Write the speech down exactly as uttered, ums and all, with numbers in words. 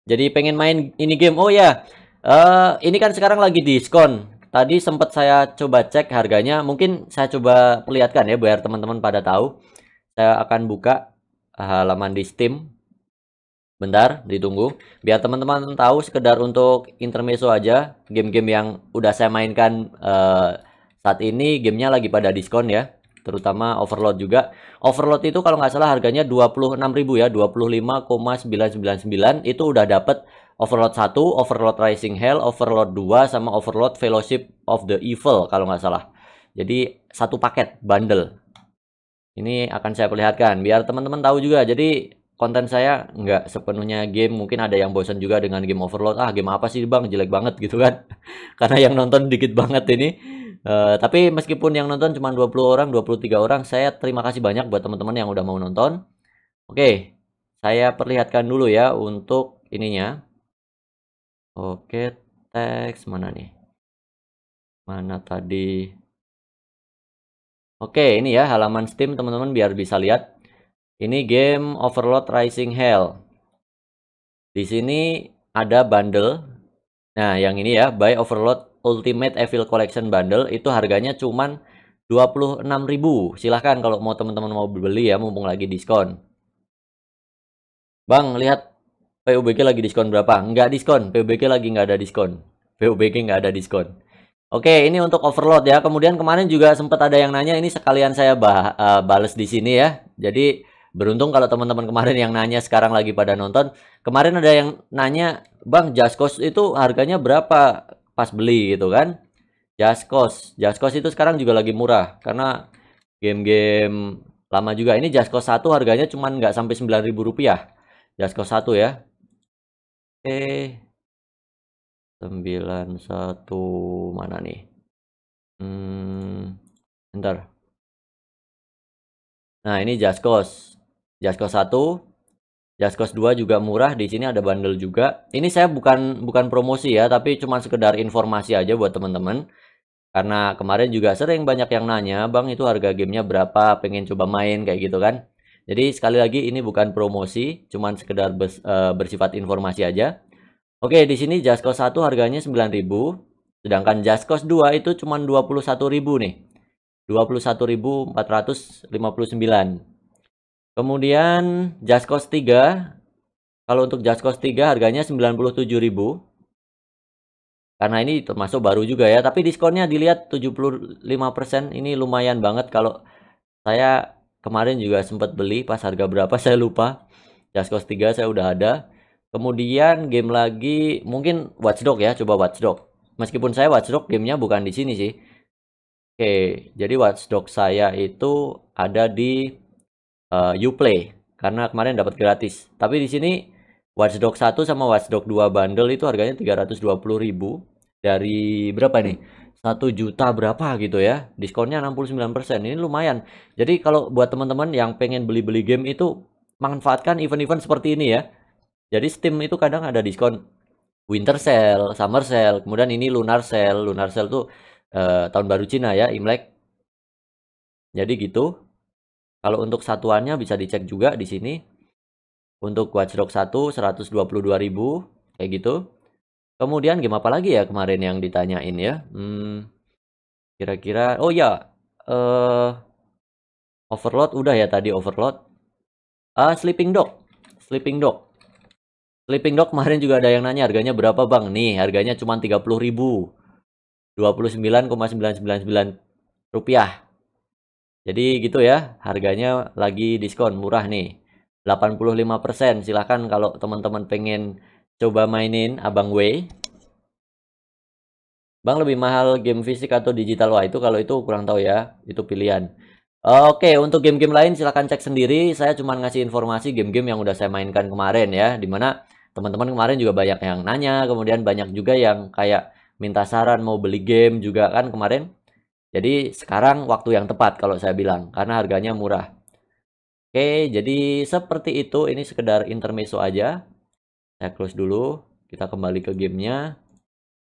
Jadi pengen main ini game. Oh ya, eh ini kan sekarang lagi diskon. Tadi sempat saya coba cek harganya. Mungkin saya coba perlihatkan ya biar teman-teman pada tahu. Saya akan buka halaman di Steam. Bentar, ditunggu. Biar teman-teman tahu sekedar untuk intermezzo aja. Game-game yang udah saya mainkan eh, saat ini gamenya lagi pada diskon ya. Terutama Overlord juga. Overlord itu kalau nggak salah harganya dua puluh enam ribu ya. dua puluh lima koma sembilan sembilan sembilan. Itu udah dapet Overlord satu, Overlord Rising Hell, Overlord dua, sama Overlord Fellowship of the Evil kalau nggak salah. Jadi satu paket, bundle. Ini akan saya perlihatkan biar teman-teman tahu juga. Jadi konten saya nggak sepenuhnya game. Mungkin ada yang bosan juga dengan game Overlord. Ah, game apa sih bang? Jelek banget gitu kan. Karena yang nonton dikit banget ini. Eh, tapi meskipun yang nonton cuma dua puluh orang, dua puluh tiga orang, saya terima kasih banyak buat teman-teman yang udah mau nonton. Oke, saya perlihatkan dulu ya untuk ininya. Oke, teks mana nih? Mana tadi? Oke, ini ya halaman Steam teman-teman biar bisa lihat. Ini game Overlord Rising Hell. Di sini ada bundle. Nah, yang ini ya, Buy Overlord Ultimate Evil Collection Bundle itu harganya cuman dua puluh enam ribu. Silahkan kalau mau teman-teman mau beli ya, mumpung lagi diskon. Bang, lihat P U B G lagi diskon berapa? Nggak diskon, P U B G lagi nggak ada diskon. P U B G nggak ada diskon. Oke, ini untuk Overlord ya. Kemudian kemarin juga sempat ada yang nanya, ini sekalian saya bah uh, bales di sini ya. Jadi beruntung kalau teman-teman kemarin yang nanya sekarang lagi pada nonton. Kemarin ada yang nanya, Bang, Just Cause itu harganya berapa pas beli gitu kan? Just Cause, Just Cause itu sekarang juga lagi murah karena game-game lama juga. Ini Just Cause satu harganya cuman nggak sampai sembilan ribu rupiah. Just Cause satu ya. Oke. sembilan satu mana nih? Hmm, bentar. Nah, ini Just Cause. Just Cause satu, Just Cause dua juga murah. Di sini ada bundle juga. Ini saya bukan bukan promosi ya, tapi cuma sekedar informasi aja buat teman-teman. Karena kemarin juga sering banyak yang nanya, "Bang, itu harga gamenya berapa? Pengen coba main," kayak gitu kan. Jadi sekali lagi ini bukan promosi, cuman sekedar bers- eh, bersifat informasi aja. Oke, di sini Just Cause satu harganya sembilan ribu, sedangkan Just Cause dua itu cuma dua puluh satu ribu nih. dua puluh satu ribu empat ratus lima puluh sembilan. Kemudian Just Cause tiga, kalau untuk Just Cause tiga harganya sembilan puluh tujuh ribu. Karena ini termasuk baru juga ya, tapi diskonnya dilihat tujuh puluh lima persen. Ini lumayan banget. Kalau saya kemarin juga sempat beli pas harga berapa saya lupa. Just Cause tiga saya udah ada. Kemudian game lagi mungkin Watch Dogs ya, coba Watch Dogs. Meskipun saya Watch Dogs gamenya bukan di sini sih. Oke, jadi Watch Dogs saya itu ada di uh, Uplay karena kemarin dapat gratis. Tapi di sini Watch Dogs satu sama Watch Dogs dua bundle itu harganya tiga ratus dua puluh ribu dari berapa nih? Satu juta berapa gitu ya. Diskonnya enam puluh sembilan persen. Ini lumayan. Jadi kalau buat teman-teman yang pengen beli-beli game itu manfaatkan event-event seperti ini ya. Jadi Steam itu kadang ada diskon Winter Sale, Summer Sale, kemudian ini Lunar Sale. Lunar Sale tuh eh, tahun baru Cina ya, Imlek. Jadi gitu. Kalau untuk satuannya bisa dicek juga di sini. Untuk Watch Dogs satu seratus dua puluh dua ribu kayak gitu. Kemudian game apa lagi ya kemarin yang ditanyain ya? Hmm, kira-kira oh ya, eh Overlord udah ya tadi Overlord. Ah, Sleeping Dog. Sleeping Dog. Sleeping Dog kemarin juga ada yang nanya harganya berapa, Bang? Nih, harganya cuma tiga puluh ribu. dua puluh sembilan koma sembilan sembilan sembilan rupiah. Jadi gitu ya, harganya lagi diskon murah nih. delapan puluh lima persen. Silahkan kalau teman-teman pengen coba mainin Abang W. Bang, lebih mahal game fisik atau digital? Wah, itu kalau itu kurang tahu ya. Itu pilihan. Oke, untuk game-game lain silahkan cek sendiri. Saya cuma ngasih informasi game-game yang udah saya mainkan kemarin ya. Dimana teman-teman kemarin juga banyak yang nanya. Kemudian banyak juga yang kayak minta saran mau beli game juga kan kemarin. Jadi sekarang waktu yang tepat kalau saya bilang. Karena harganya murah. Oke, jadi seperti itu. Ini sekedar intermezzo aja. Saya close dulu. Kita kembali ke gamenya.